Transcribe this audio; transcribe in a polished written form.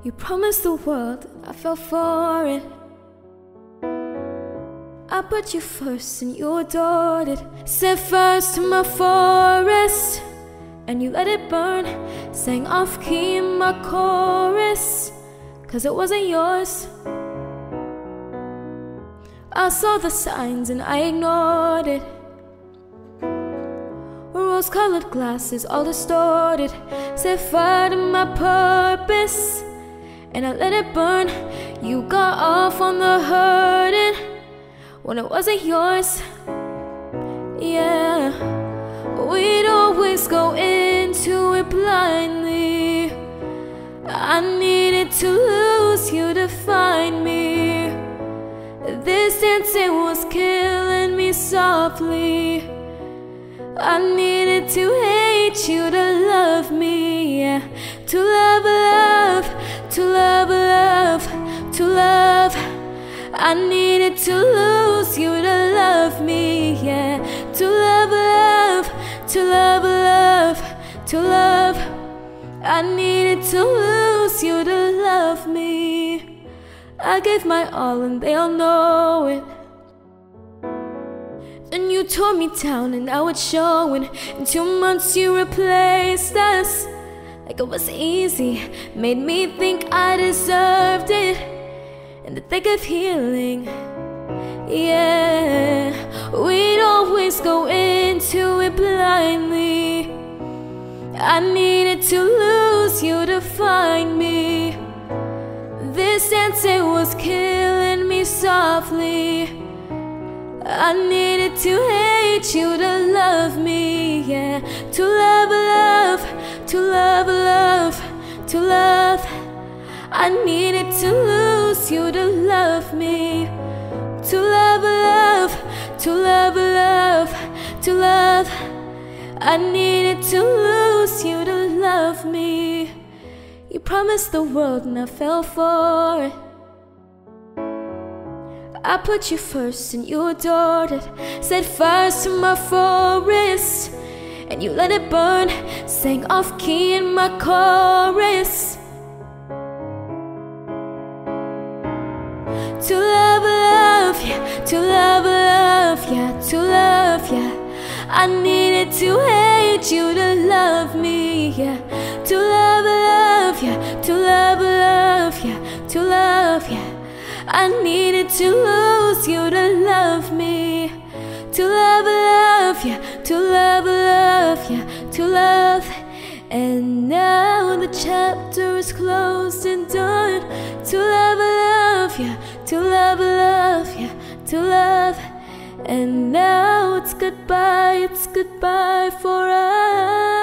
You promised the world, I fell for it. I put you first and you adored it. Set fires to my forest and you let it burn. Sang off key in my chorus, cause it wasn't yours. I saw the signs and I ignored it. Rose-colored glasses all distorted. Set fire to my purpose and I let it burn. You got off on the hurting when it wasn't yours. Yeah, we'd always go into it blindly. I needed to lose you to find me. This dancing was killing me softly. I needed to hate you to love me, yeah. To love, love, to love, love, to love. I needed to lose you to love me, yeah. To love, love, to love, love, to love. I needed to lose you to love me. I gave my all and they all know it. And you tore me down and now it's showing. In 2 months you replaced us like it was easy. Made me think I deserved it in the thick of healing. Yeah, we'd always go into it blindly. I needed to lose you to find me. This dancing was killing me softly. I needed to hate you to love me, yeah. To love, love, to love, love, to love. I needed to lose you to love me. To love, love, to love, love, to love. I needed to lose you to love me. You promised the world and I fell for it. I put you first and you adored it. Set fires to my forest and you let it burn. Sang off key in my chorus. To love, love, yeah. To love, love, yeah. To love, yeah. I needed to hate you to love me, yeah. To love, love, yeah. To love, love, yeah. To love, yeah. I needed to lose you to love me. To love, love, yeah. To love, love, yeah. To love. And now the chapter is closed and done. To love, love, yeah. To love, love, yeah. To love. And now it's goodbye for us.